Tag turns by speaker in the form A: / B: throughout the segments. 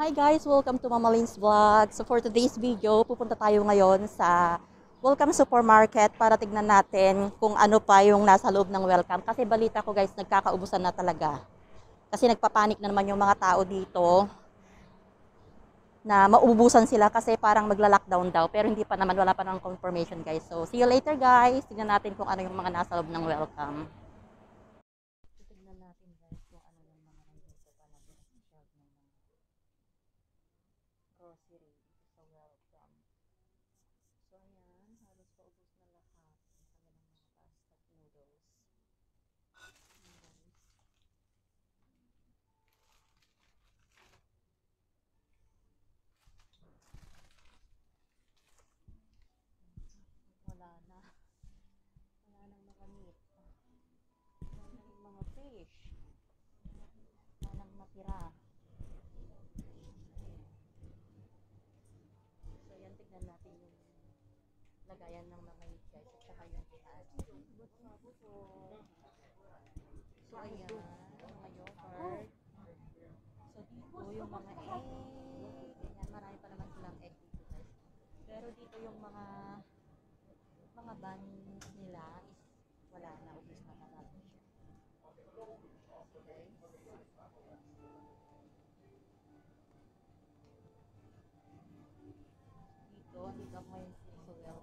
A: Hi guys! Welcome to Mama Lynn's Vlog. So for today's video, pupunta tayo ngayon sa Welcome Supermarket para tignan natin kung ano pa yung nasa loob ng Welcome. Kasi balita ko guys, nagkakaubusan na talaga. Kasi nagpapanik na naman yung mga tao dito na maubusan sila kasi parang magla-lockdown daw. Pero hindi pa naman, wala pa ng confirmation guys. So see you later guys! Tignan natin kung ano yung mga nasa loob ng Welcome. Tignan natin guys kung ano yung mga nandito pa na shelf ng mga grocery dito sa Welcome. So ayan, halos paubos na lahat ng kanilang mga pasta at noodles. Ayan, guys. Wala na. Wala nang mga meat. Wala nang mga fish. Wala nang matira. So ayan, tignan natin yung lagayan ng mga meat guys at saka yung ilan. So ayan, mga yogurt. So dito yung mga egg. Ayan, marami pa naman silang egg dito guys. Pero dito yung mga buns nila is wala na, ubos na marami siya. Okay. Dito ako ngayon sa well.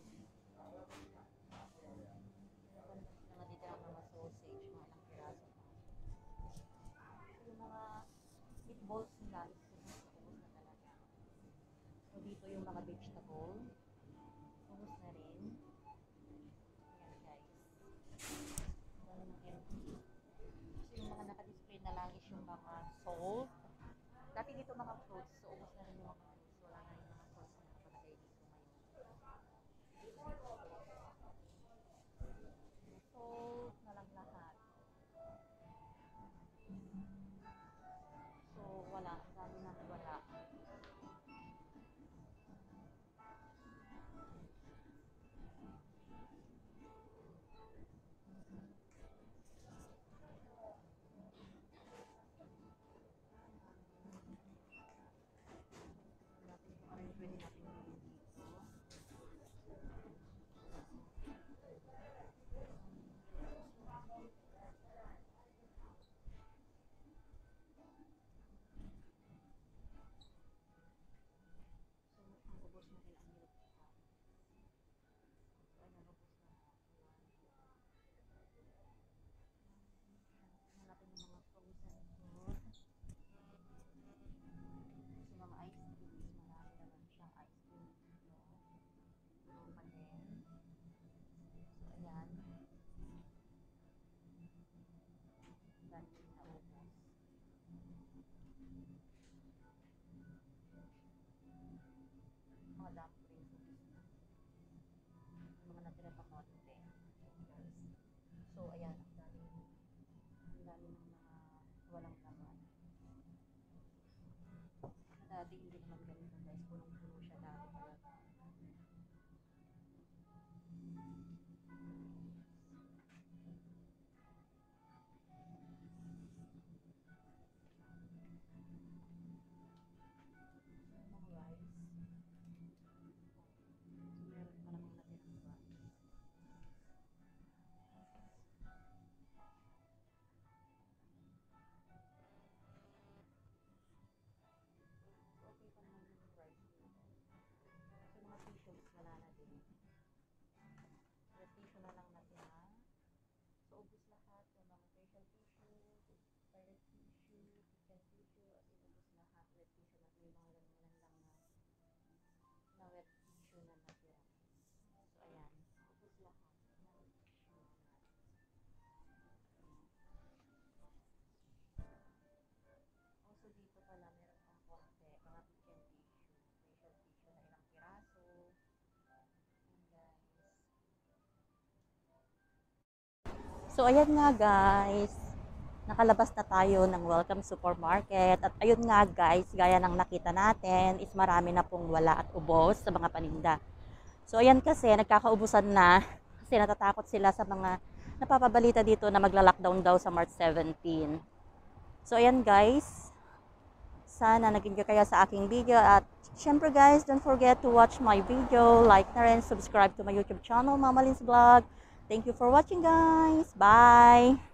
A: Mga dito ang mga sausage, mga ilang piraso pa. Yung mga meatballs nila is ubos na talaga. So dito yung mga vegetable, ubos na rin. Ayan guys. Wala nang empty. So yung mga naka-display na lang is yung mga salt. Dati dito mga fruits, so ubos na rin yung mga fruits. Wala na yung mga fruits na nakalagay dito ngayon. Salt na lang lahat. So wala, ang dami nang wala. Natin kung ano yung pwede natin gawin dito. So mukhang ubos na rin ang milk pa. So ayan, ubos na nga. Hanapin yung mga frozen food. So mga ice creams, marami naman siyang ice cream dito. Puro pa din. So ayan, dami rin naubos. Mga dumplings, ubos na. Mga natira pa konti. So ayan, ang dami ng mga walang laman. Dati hindi naman ganito guys, punong-puno siya dati talaga. Mga rice. So meron pa namang natirang rice. So okay pa naman yung rice dito. So mga tissues, wala na din. Yung tissue na lang natira. So ubos lahat yung mga facial tissue, toilet tissue, kitchen tissue, as in ubos lahat. Wet tissue na may mga ganyan lang na wet tissue na natira. So ayan, ubos lahat ng tissue natin. Also dito pala meron pang konti, mga kitchen tissue, facial tissue na ilang piraso. Ayan guys. So ayan nga guys, nakalabas na tayo ng Welcome Supermarket. At ayun nga guys, gaya ng nakita natin, is marami na pong wala at ubos sa mga paninda. So ayan kasi, nagkakaubusan na kasi natatakot sila sa mga napapabalita dito na magla-lockdown daw sa March 17. So ayan guys, sana nag-enjoy kayo sa aking video. At syempre guys, don't forget to watch my video, like na rin, subscribe to my YouTube channel, Mama Lynn's Vlog. Thank you for watching guys. Bye!